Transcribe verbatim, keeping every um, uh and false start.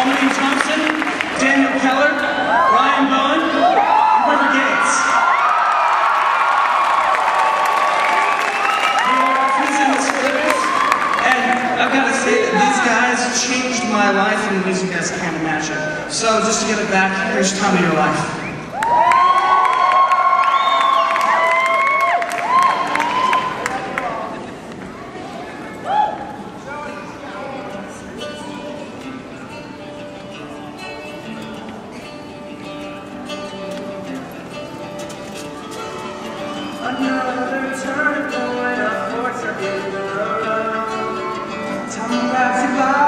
Changed my life in ways you guys can't imagine. So just to get it back, here's Time of Your Life. Another turning point, a force of it. Time grabs you by